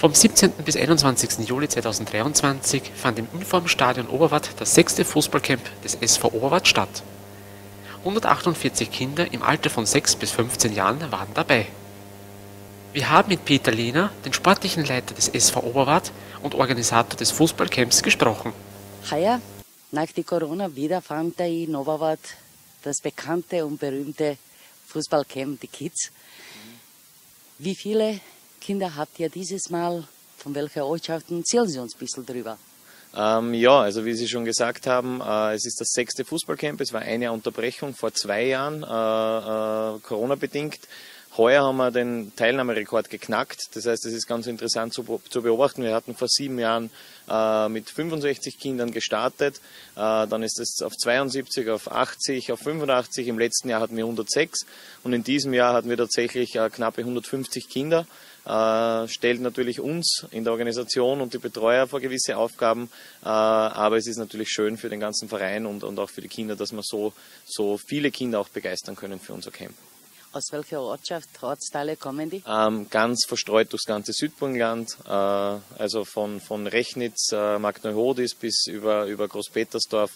Vom 17. bis 21. Juli 2023 fand im Informstadion Oberwart das 6. Fußballcamp des SV Oberwart statt. 148 Kinder im Alter von 6 bis 15 Jahren waren dabei. Wir haben mit Peter Lehner, den sportlichen Leiter des SV Oberwart und Organisator des Fußballcamps, gesprochen. Heuer, nach der Corona, wieder fand in Oberwart das bekannte und berühmte Fußballcamp, die Kids. Wie viele Kinder habt ihr dieses Mal? Von welchen Ortschaften? Erzählen Sie uns ein bisschen drüber. Ja, also wie Sie schon gesagt haben, es ist das 6. Fußballcamp. Es war eine Unterbrechung vor 2 Jahren, Corona-bedingt. Heuer haben wir den Teilnahmerekord geknackt. Das heißt, es ist ganz interessant zu beobachten. Wir hatten vor 7 Jahren mit 65 Kindern gestartet. Dann ist es auf 72, auf 80, auf 85. Im letzten Jahr hatten wir 106. Und in diesem Jahr hatten wir tatsächlich knappe 150 Kinder. Stellt natürlich uns in der Organisation und die Betreuer vor gewisse Aufgaben, aber es ist natürlich schön für den ganzen Verein und auch für die Kinder, dass wir so viele Kinder auch begeistern können für unser Camp. Aus welcher Ortschaft, Ortsteile kommen die? Ganz verstreut durchs ganze Südburgenland, also von Rechnitz, Markneuhodis bis über Großpetersdorf,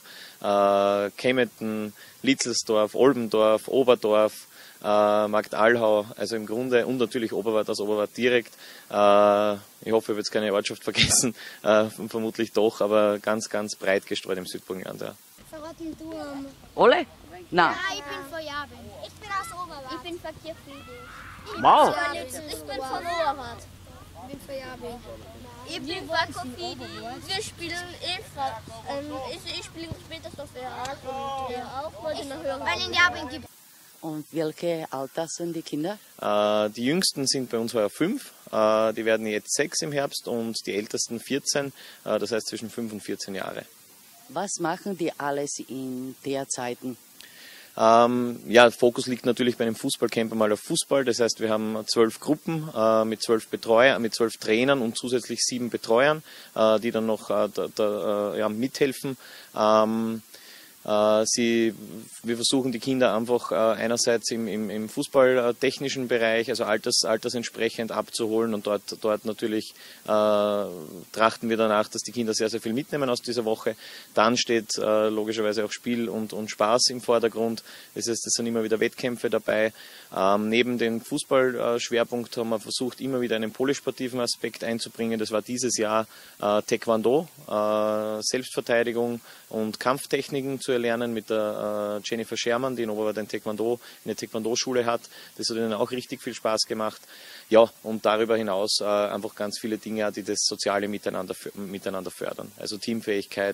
Kempten, Litzelsdorf, Olbendorf, Oberdorf, Markt Allhau, also im Grunde, und natürlich Oberwart aus Oberwart direkt. Ich hoffe, ich habe jetzt keine Ortschaft vergessen, vermutlich doch, aber ganz breit gestreut im Südburgenland. Ja. Verraten du Alle? Nein. Ja, ich bin von Jaben. Ich bin aus Oberwart. Ich bin von Kirchfriedrich. Wow. Ich bin von Oberwart. Ich bin von Jaben. Ich bin von Kofidi. Wir spielen ich spiele in Petersdorf und ihr auch. Wollte noch hören. Weil in Jaben gibt es. Und welche Alter sind die Kinder? Die jüngsten sind bei uns heuer 5, die werden jetzt 6 im Herbst und die ältesten 14, das heißt zwischen 5 und 14 Jahre. Was machen die alles in der Zeiten? Ja, Fokus liegt natürlich bei einem Fußballcamp einmal auf Fußball. Das heißt, wir haben 12 Gruppen mit 12 Betreuern, mit 12 Trainern und zusätzlich 7 Betreuern, die dann noch mithelfen. Wir versuchen die Kinder einfach einerseits im fußballtechnischen Bereich, also altersentsprechend abzuholen, und dort natürlich trachten wir danach, dass die Kinder sehr viel mitnehmen aus dieser Woche. Dann steht logischerweise auch Spiel und Spaß im Vordergrund. Das heißt, es sind immer wieder Wettkämpfe dabei. Neben dem Fußballschwerpunkt haben wir versucht, immer wieder einen polysportiven Aspekt einzubringen. Das war dieses Jahr Taekwondo, Selbstverteidigung und Kampftechniken zu erlernen mit der Jennifer Schermann, die in Oberwart eine Taekwondo-Schule hat. Das hat ihnen auch richtig viel Spaß gemacht. Ja, und darüber hinaus einfach ganz viele Dinge, die das soziale Miteinander fördern. Also Teamfähigkeit,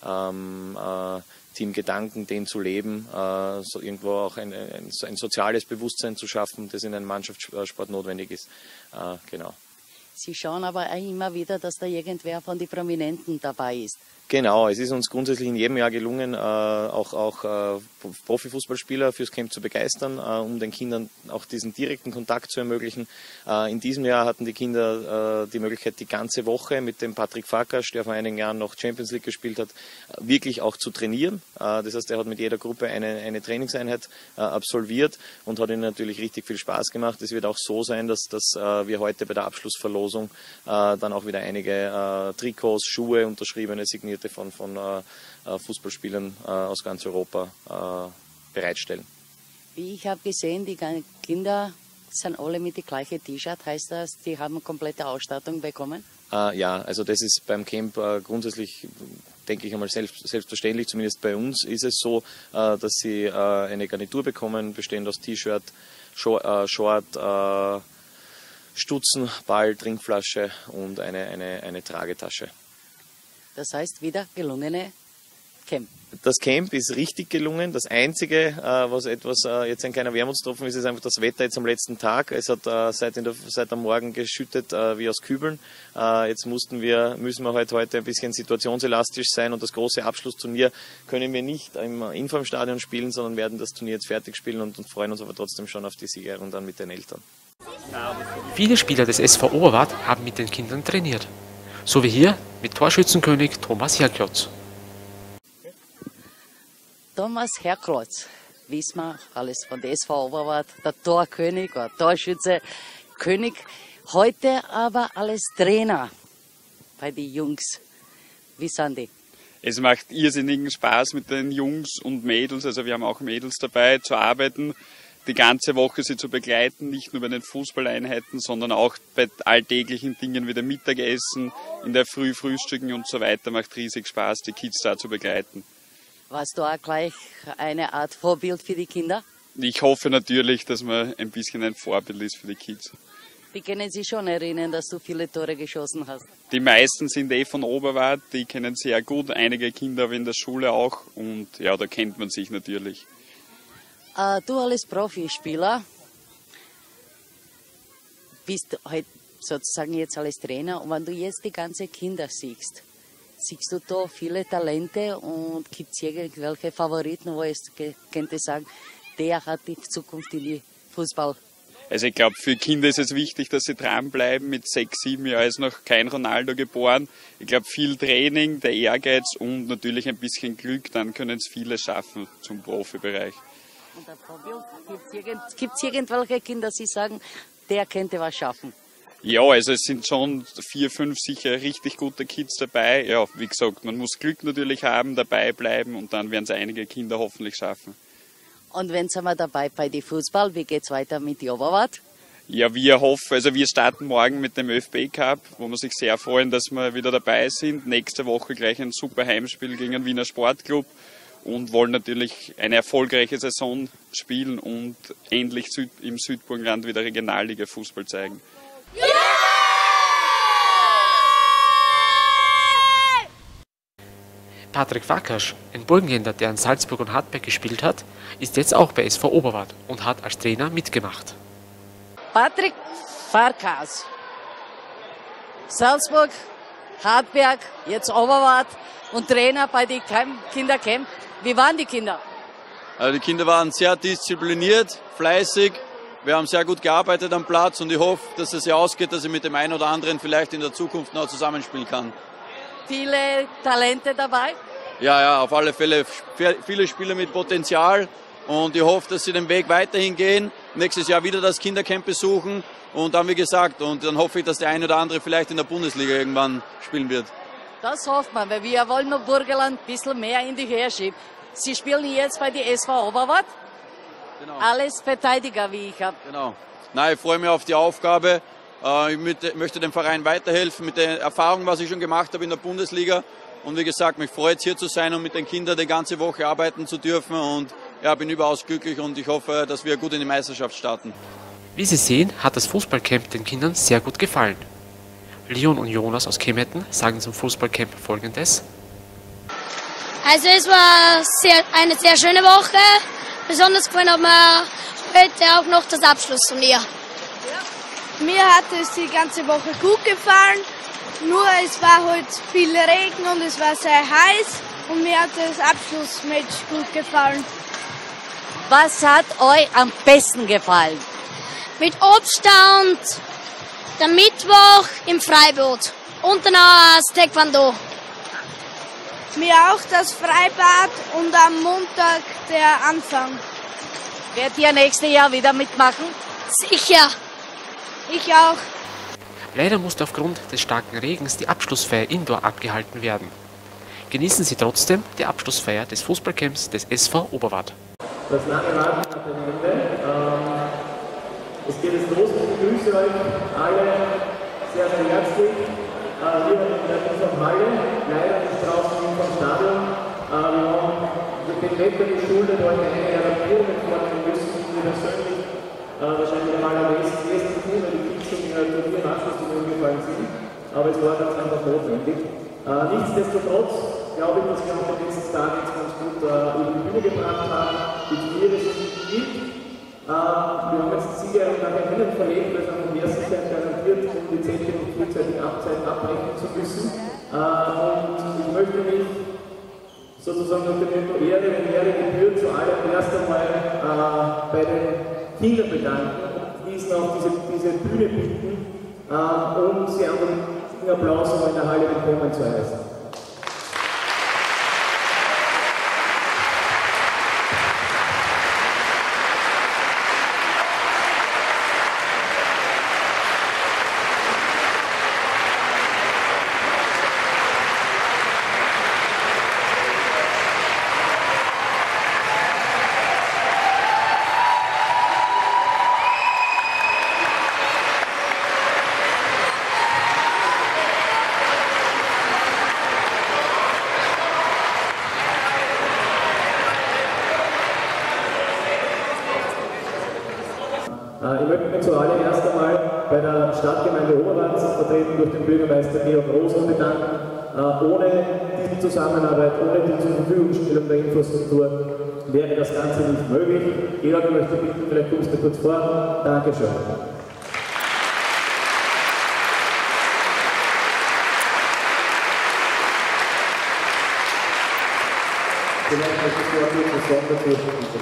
Teamgedanken, den zu leben, so irgendwo auch ein soziales Bewusstsein zu schaffen, das in einem Mannschaftssport notwendig ist. Genau. Sie schauen aber auch immer wieder, dass da irgendwer von den Prominenten dabei ist. Genau, es ist uns grundsätzlich in jedem Jahr gelungen, auch Profifußballspieler fürs Camp zu begeistern, um den Kindern auch diesen direkten Kontakt zu ermöglichen. In diesem Jahr hatten die Kinder die Möglichkeit, die ganze Woche mit dem Patrick Farkas, der vor einigen Jahren noch Champions League gespielt hat, wirklich auch zu trainieren. Das heißt, er hat mit jeder Gruppe eine Trainingseinheit absolviert und hat ihnen natürlich richtig viel Spaß gemacht. Es wird auch so sein, dass wir heute bei der Abschlussverlosung dann auch wieder einige Trikots, Schuhe, unterschriebene, signierte von Fußballspielern aus ganz Europa bereitstellen. Wie ich habe gesehen, die Kinder sind alle mit dem gleichen T-Shirt. Heißt das, die haben eine komplette Ausstattung bekommen? Ja, also das ist beim Camp grundsätzlich, denke ich einmal, selbstverständlich. Zumindest bei uns ist es so, dass sie eine Garnitur bekommen, bestehend aus T-Shirt, Short, Stutzen, Ball, Trinkflasche und eine Tragetasche. Das heißt, wieder gelungene Camp. Das Camp ist richtig gelungen. Das Einzige, was etwas jetzt ein kleiner Wermutstropfen ist einfach das Wetter jetzt am letzten Tag. Es hat seit am Morgen geschüttet wie aus Kübeln. Jetzt müssen wir heute ein bisschen situationselastisch sein, und das große Abschlussturnier können wir nicht im Informstadion spielen, sondern werden das Turnier jetzt fertig spielen und freuen uns aber trotzdem schon auf die Siegerehrung dann mit den Eltern. Viele Spieler des SV Oberwart haben mit den Kindern trainiert. So wie hier mit Torschützenkönig Thomas Herklotz. Thomas Herklotz, wissen wir alles von der SV Oberwart, der Torkönig oder Torschütze, König. Heute aber als Trainer bei den Jungs. Wie sind die? Es macht irrsinnigen Spaß mit den Jungs und Mädels, also wir haben auch Mädels dabei, zu arbeiten, die ganze Woche sie zu begleiten, nicht nur bei den Fußballeinheiten, sondern auch bei alltäglichen Dingen wie dem Mittagessen, in der Früh frühstücken und so weiter. Macht riesig Spaß, die Kids da zu begleiten. Warst du auch gleich eine Art Vorbild für die Kinder? Ich hoffe natürlich, dass man ein bisschen ein Vorbild ist für die Kids. Die können sich schon erinnern, dass du viele Tore geschossen hast. Die meisten sind von Oberwart, die kennen sehr gut, einige Kinder in der Schule auch und ja, da kennt man sich natürlich. Du als Profispieler bist heute sozusagen jetzt als Trainer und wenn du jetzt die ganzen Kinder siehst du da viele Talente und gibt es irgendwelche Favoriten, wo es könnte sagen, der hat die Zukunft in die Fußball? Also ich glaube, für Kinder ist es wichtig, dass sie dranbleiben. Mit 6, 7 Jahren ist noch kein Ronaldo geboren. Ich glaube, viel Training, der Ehrgeiz und natürlich ein bisschen Glück, dann können es viele schaffen zum Profibereich. Und ein Vorbild? Gibt es irgendwelche Kinder, die sagen, der könnte was schaffen? Ja, also es sind schon 4, 5 sicher richtig gute Kids dabei. Ja, wie gesagt, man muss Glück natürlich haben, dabei bleiben und dann werden es einige Kinder hoffentlich schaffen. Und wenn sind wir dabei bei dem Fußball, wie geht es weiter mit Oberwart? Ja, wir starten morgen mit dem ÖFB Cup, wo wir sich sehr freuen, dass wir wieder dabei sind. Nächste Woche gleich ein super Heimspiel gegen den Wiener Sportclub und wollen natürlich eine erfolgreiche Saison spielen und endlich im Südburgenland wieder Regionalliga-Fußball zeigen. Patrick Wakasch, ein Burgenländer, der in Salzburg und Hartberg gespielt hat, ist jetzt auch bei SV Oberwart und hat als Trainer mitgemacht. Patrick Farkas, Salzburg, Hartberg, jetzt Oberwart und Trainer bei den Kindercamp. Wie waren die Kinder? Also die Kinder waren sehr diszipliniert, fleißig. Wir haben sehr gut gearbeitet am Platz und ich hoffe, dass es ja ausgeht, dass ich mit dem einen oder anderen vielleicht in der Zukunft noch zusammenspielen kann. Viele Talente dabei? Ja, auf alle Fälle viele Spieler mit Potenzial und ich hoffe, dass sie den Weg weiterhin gehen, nächstes Jahr wieder das Kindercamp besuchen und dann, wie gesagt, und dann hoffe ich, dass der eine oder andere vielleicht in der Bundesliga irgendwann spielen wird. Das hofft man, weil wir wollen noch Burgenland ein bisschen mehr in die Höhe schieben. Sie spielen jetzt bei der SV Oberwart? Genau. Alles Verteidiger, wie ich habe. Genau. Nein, ich freue mich auf die Aufgabe. Ich möchte dem Verein weiterhelfen mit der Erfahrung, was ich schon gemacht habe in der Bundesliga. Und wie gesagt, mich freut es hier zu sein und mit den Kindern die ganze Woche arbeiten zu dürfen. Und ja, bin überaus glücklich und ich hoffe, dass wir gut in die Meisterschaft starten. Wie Sie sehen, hat das Fußballcamp den Kindern sehr gut gefallen. Leon und Jonas aus Kemetten sagen zum Fußballcamp Folgendes. Also es war eine sehr schöne Woche. Besonders gefallen hat mir heute auch noch das Abschlussturnier. Mir hat es die ganze Woche gut gefallen, nur es war heute viel Regen und es war sehr heiß und mir hat das Abschlussmatch gut gefallen. Was hat euch am besten gefallen? Mit Obststand, der Mittwoch im Freibad und dann auch das Taekwondo. Mir auch das Freibad und am Montag der Anfang. Werdet ihr nächstes Jahr wieder mitmachen? Sicher. Ich auch. Leider musste aufgrund des starken Regens die Abschlussfeier indoor abgehalten werden. Genießen Sie trotzdem die Abschlussfeier des Fußballcamps des SV Oberwart. Das lange Warten hat ein Ende. Es geht jetzt los. Ich begrüße euch alle sehr, sehr herzlich. Hier in unserer Halle, leider nicht draußen vom Stadion. Wir haben mit dem Wetter geschuldet heute eine Adaptierung vornehmen müssen, die persönlich wahrscheinlich einmal am ersten tun, weil die Kids schon Turnier im Anschluss umgefallen sind. Aber es war ganz einfach notwendig. Nichtsdestotrotz glaube ich, dass wir auch in den letzten Tagen jetzt ganz gut über die Bühne gebracht haben. Die Turniere sind wild. Wir haben jetzt die Sieger nachher hinten verlegt, weil es einfach mehr Sicherheit garantiert, um die 10. und frühzeitige Abzeit abbrechen zu müssen. Und ich möchte mich sozusagen nach dem Motto Ehre, wenn Ehre gebührt, zuallererst einmal bei den Kindern bedanken und diesen auf diese Bühne bitten, um sie an den Applaus in der Halle willkommen zu heißen. Ich möchte mich zuallererst einmal bei der Stadtgemeinde Oberwart, vertreten durch den Bürgermeister Georg Rosler, bedanken. Ohne diese Zusammenarbeit, ohne die zur Verfügungstellung der Infrastruktur wäre das Ganze nicht möglich. Georg, ich möchte bitten, vielleicht kommst du kurz vor. Dankeschön. Vielleicht möchtest du auch kurz was dazu.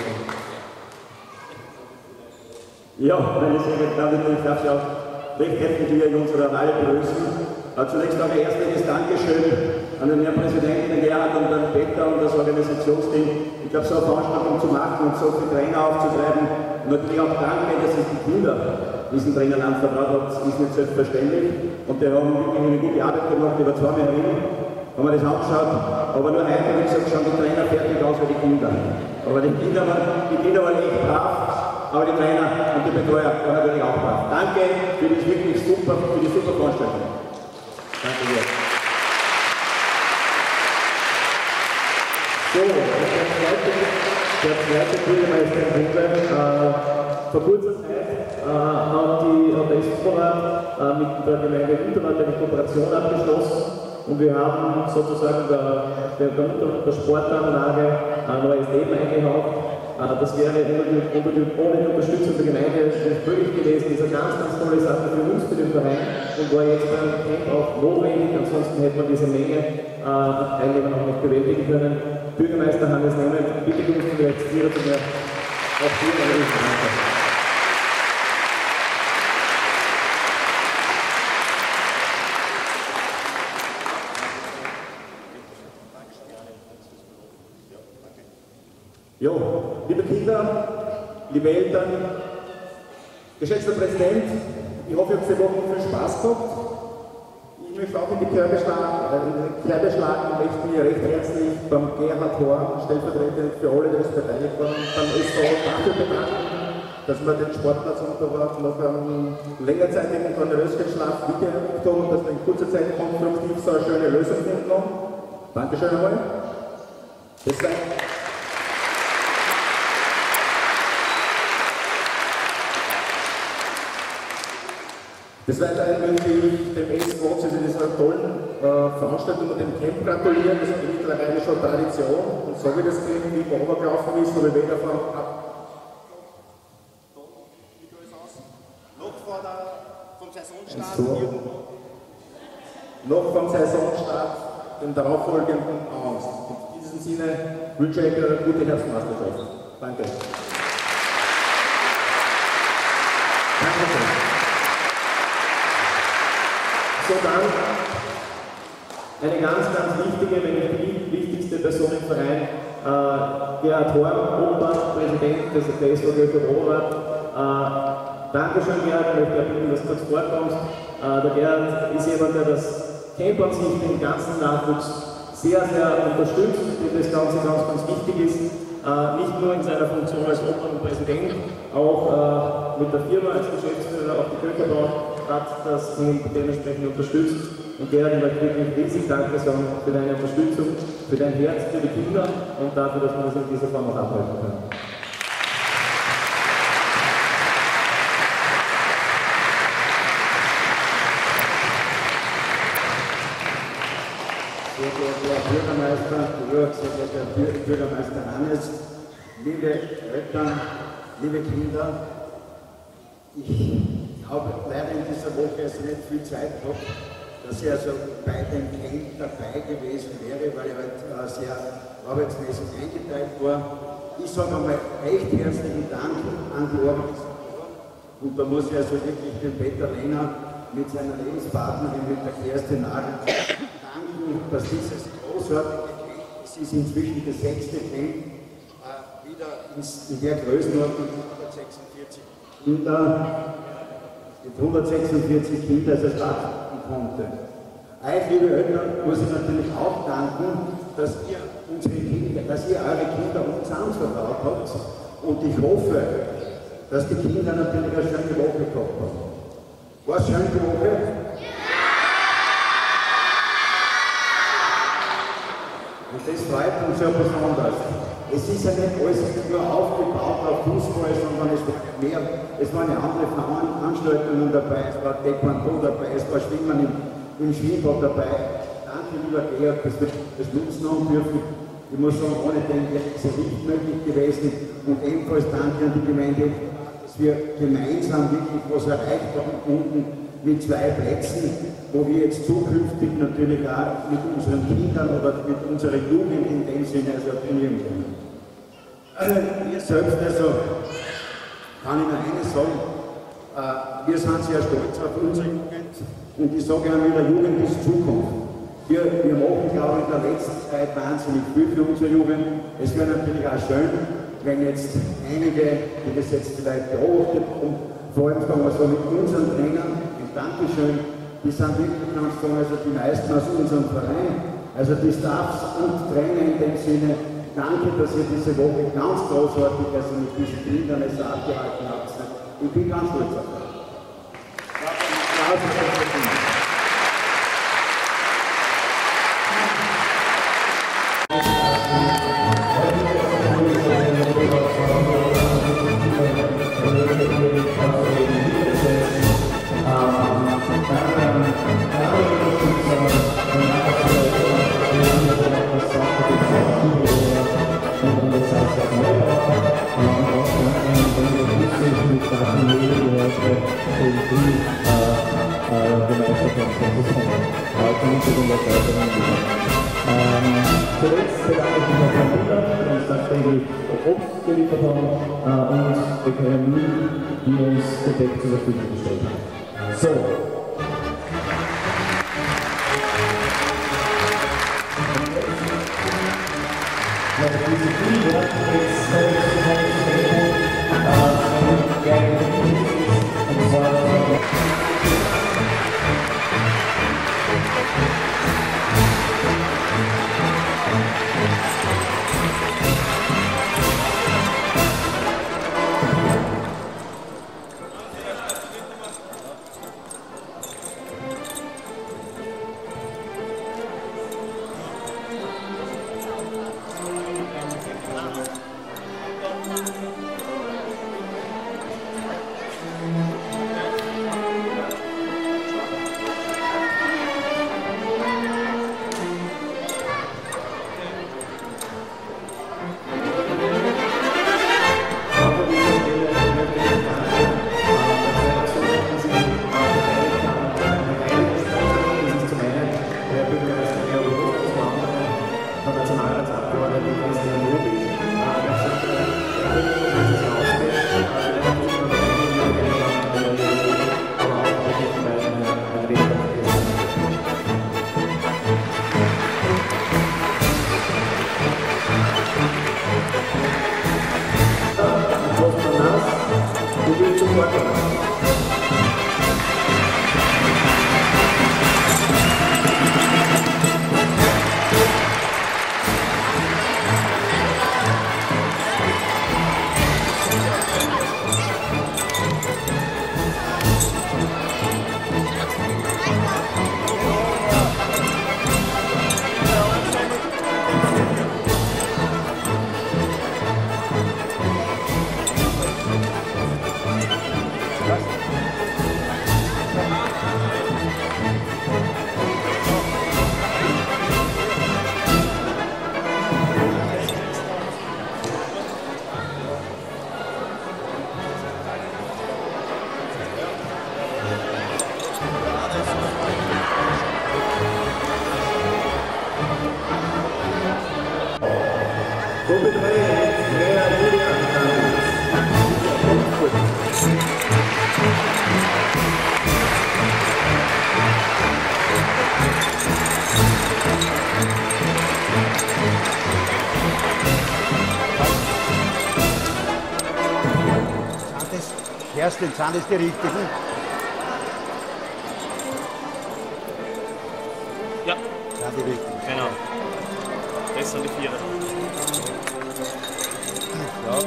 Ja, meine sehr geehrten Damen und Herren, ich darf Sie auch recht herzlich hier in unserer Halle begrüßen. Zunächst auch ein herzliches Dankeschön an den Herrn Präsidenten, den Gerhard und den Peter und das Organisationsteam. Ich glaube, so eine Veranstaltung zu machen und so viele Trainer aufzutreiben und natürlich auch danke, dass sich die Kinder diesen Trainern anvertraut haben, ist nicht selbstverständlich. Und die haben wirklich eine gute Arbeit gemacht, über 2 Jahre hin. Haben wir das angeschaut, aber nur heute, wie gesagt, schauen die Trainer fertig aus wie die Kinder. Aber die Kinder waren echt brav, aber die Trainer und die Betreuer waren natürlich auch brav. Danke für die wirklich super Veranstaltung. Danke sehr. So, der zweite Bürgermeister in Wundheim. Vor kurzer Zeit hat der SV mit der Gemeinde Unterwart eine Kooperation abgeschlossen. Und wir haben sozusagen der Sportanlage ein neues Leben eingehaucht. Das wäre ohne die Unterstützung der Gemeinde nicht möglich gewesen. Das ist eine ganz tolle Sache für uns, für den Verein und war jetzt beim Camp auch notwendig. Ansonsten hätte man diese Menge Teilnehmer noch nicht bewältigen können. Bürgermeister Hannes Nemeth, bitte kommst du jetzt wieder zu mir. Auch hier eine Riesendanke. Jo, liebe Kinder, liebe Eltern, geschätzter Präsident, ich hoffe, ihr habt diese Woche viel Spaß gehabt. Ich möchte auch in die Kerbe schlagen und möchte mich recht herzlich beim Gerhard Horn, stellvertretend für alle, die das beteiligt waren, beim SV dafür bedanken, dass wir den Sportplatz Unterwart nach einem längerzeitigen Dornröschenschlaf wiedererlebt haben und dass wir in kurzer Zeit konstruktiv so eine schöne Lösung finden haben. Dankeschön einmal. Des Weiteren möchte ich dem SV zu dieser tollen Veranstaltung und dem Camp gratulieren. Das ist mittlerweile schon Tradition. Und so wie das Camp wie übergelaufen ist, habe ich weder vom noch vom Saisonstart den darauffolgenden aus. In diesem Sinne wünsche ich eine gute Herbstmeisterschaft. Danke. So, dann eine ganz wichtige, wenn nicht die wichtigste Person im Verein, Gerhard Horn, Oberwart, Präsident des SV Oberwart. Dankeschön, Gerhard, ich möchte bitten, dass du kurz vorkommst. Der Gerhard ist jemand, der das Camp an sich, den ganzen Nachwuchs sehr unterstützt, dem das Ganze ganz wichtig ist. Nicht nur in seiner Funktion als Obmann und Präsident, auch mit der Firma als Geschäftsführer auf die Kökerbau hat das Team dementsprechend unterstützt. Und Gerhard, ich möchte wirklich riesig Danke sagen für deine Unterstützung, für dein Herz, für die Kinder und dafür, dass wir das in dieser Form auch abhalten können. Sehr geehrter Herr Bürgermeister, sehr geehrter Herr Bürgermeister Hannes, liebe Eltern, liebe Kinder, ich habe leider in dieser Woche also nicht viel Zeit gehabt, dass ich also bei dem Camp dabei gewesen wäre, weil ich halt sehr arbeitsmäßig eingeteilt war. Ich sage einmal recht herzlichen Dank an die Organisation und da muss ich also wirklich den Peter Lehner mit seiner Lebenspartnerin, mit der Kerstin Nagel, danken, dass dieses großartige Camp, es ist inzwischen das 6. Camp, wieder in der Größenordnung 146 Kinder, mit 146 Kinder also starten konnte. Euch, liebe Eltern, muss ich natürlich auch danken, dass ihr eure Kinder uns anvertraut habt und ich hoffe, dass die Kinder natürlich eine schöne Woche gehabt haben. War es schön die Woche? Und das freut uns ja besonders. es ist ja nicht alles nur aufgebaut auf Fußball, sondern es waren ja andere Veranstaltungen dabei, es war Taekwondo dabei, es war Schwimmen im Schwimmbad dabei. Danke, lieber Georg, dass wir das nutzen haben dürfen. Ich muss sagen, ohne den wäre es nicht möglich gewesen. Und ebenfalls danke an die Gemeinde, dass wir gemeinsam wirklich was erreicht haben unten mit 2 Plätzen, wo wir jetzt zukünftig natürlich auch mit unseren Kindern oder mit unserer Jugend in dem Sinne trainieren können. Wir selbst kann ich nur eines sagen, wir sind sehr stolz auf unsere Jugend und ich sage auch wieder, Jugend ist Zukunft. Wir machen, glaube ich, in der letzten Zeit wahnsinnig viel für unsere Jugend. Es wäre natürlich auch schön, wenn jetzt einige, die das jetzt vielleicht beobachtet haben, vor allem sagen wir so mit unseren Trainern, Dankeschön, die sind wirklich, kannst du sagen, also die meisten aus unserem Verein, also die Staffs und Trainer in dem Sinne, danke, dass ihr diese Woche ganz großartig, also mit diesen Kindern es abgehalten habt. Ich bin ganz stolz auf euch. Zuletzt bedanke ich mich auf Herrn Müller, der uns tagtäglich Obst geliefert hat und der KMU, die uns gedeckt zur Verfügung gestellt hat. So. Kerstin, sind das die richtigen? Ja. Sind die richtigen? Genau. Das sind die 4. Ja.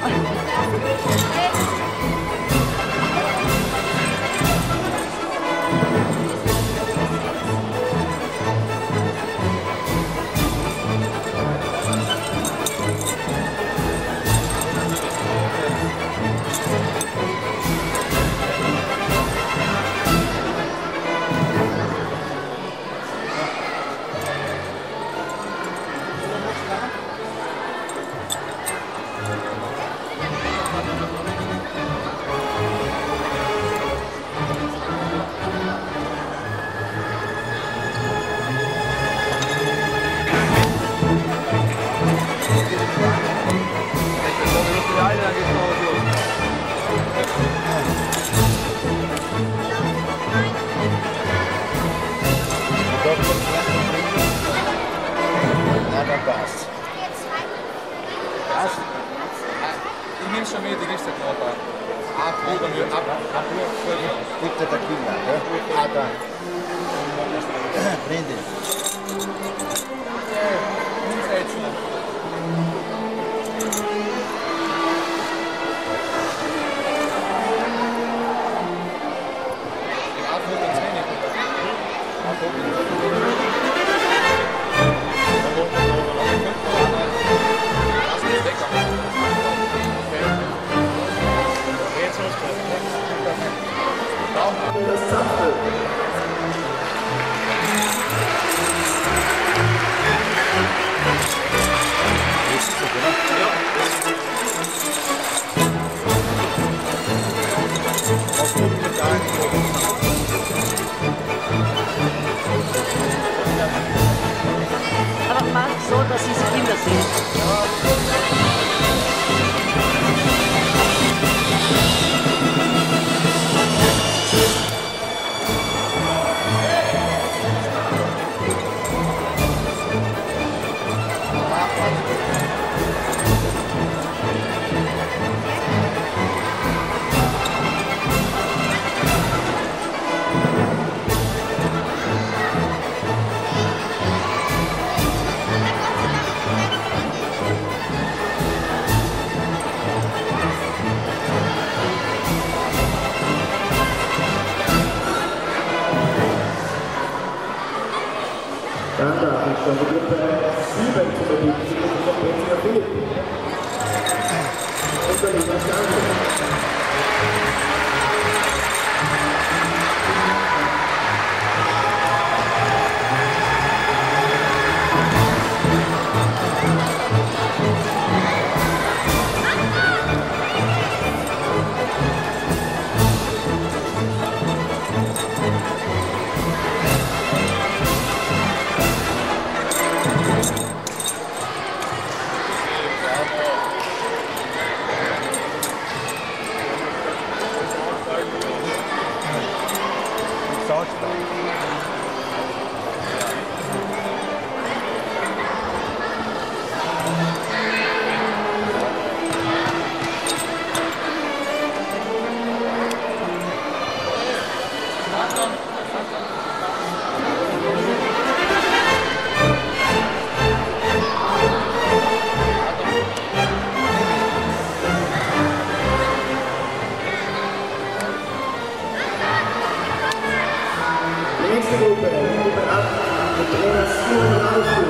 Aber mach so, dass diese Kinder sehen. Dann darf ich schon die Gruppe 7 zu verbieten, die Gruppe von Petzler Philipp. Und dann ist das Ganze. Nächste Gruppe, Gruppe 8, mit Trainer Simon Rauschuh.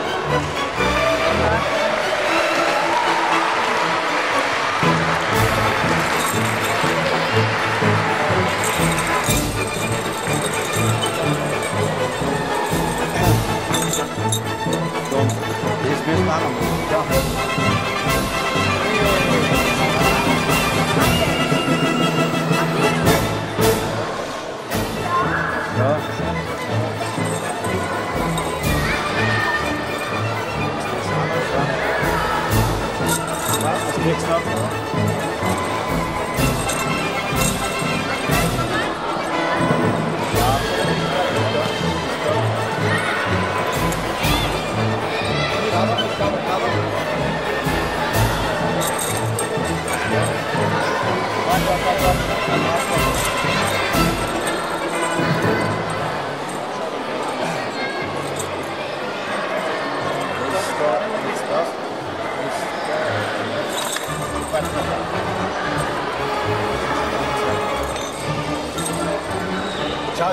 Jetzt müssen wir noch. Next up.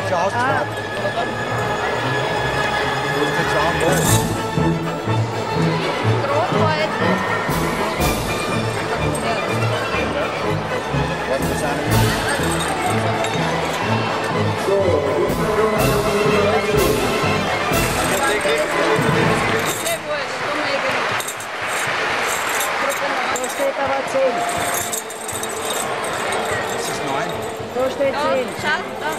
schon ausgefahren. Du musst jetzt schauen, wo. Da steht aber 10. Das ist 9. Da steht 10. Schau, da.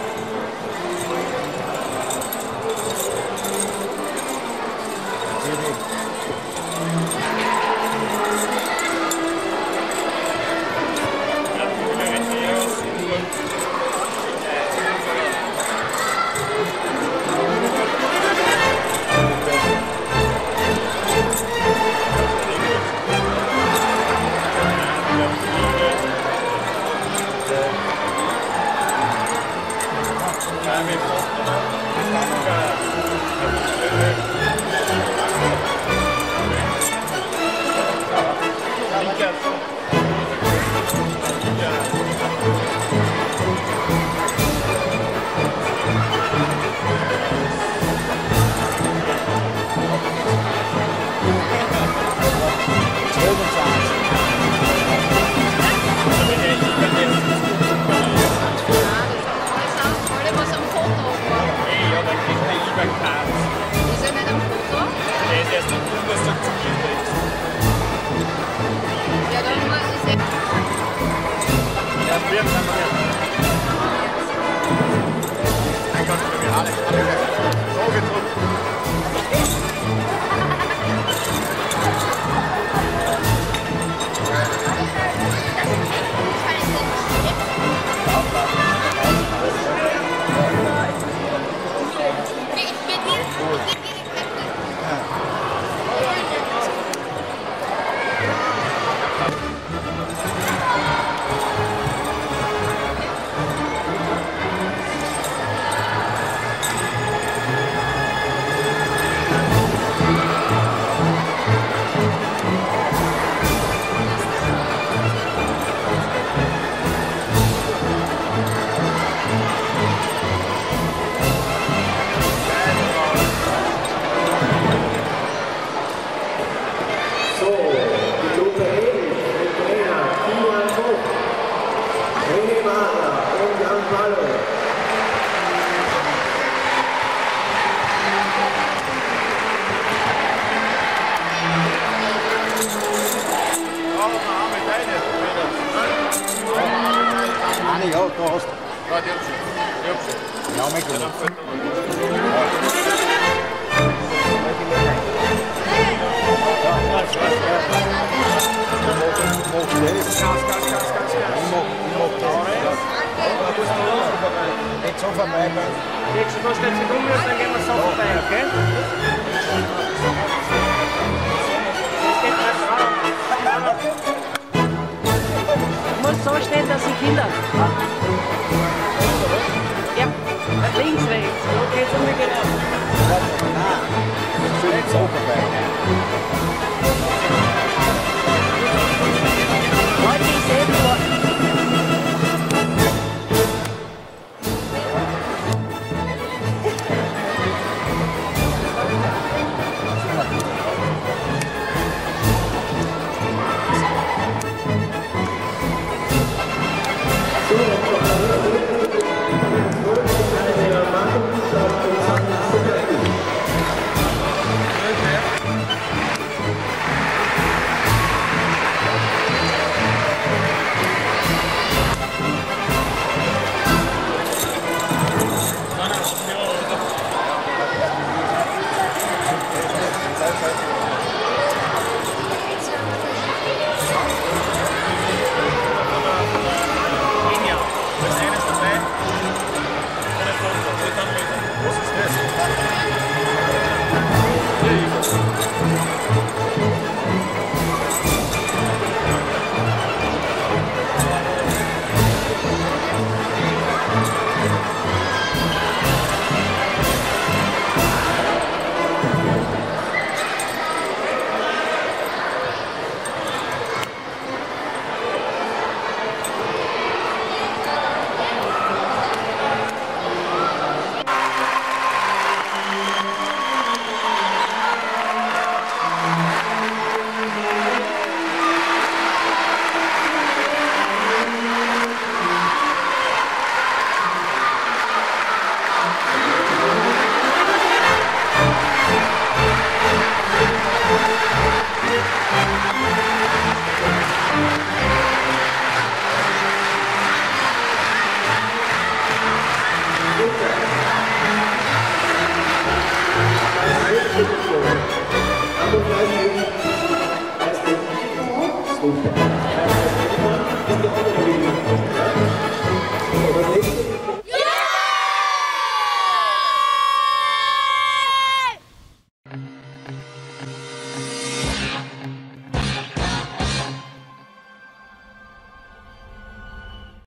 Nicht so vorbei. Nächste Mal stellt sich um, dann gehen wir so vorbei, okay? Es geht nicht raus. Du musst so stehen, dass die Kinder. Ja, links, rechts. Okay, jetzt umgekehrt. Nein, das ist nicht so vorbei. Leute, ich sehe vor. So, Fußball.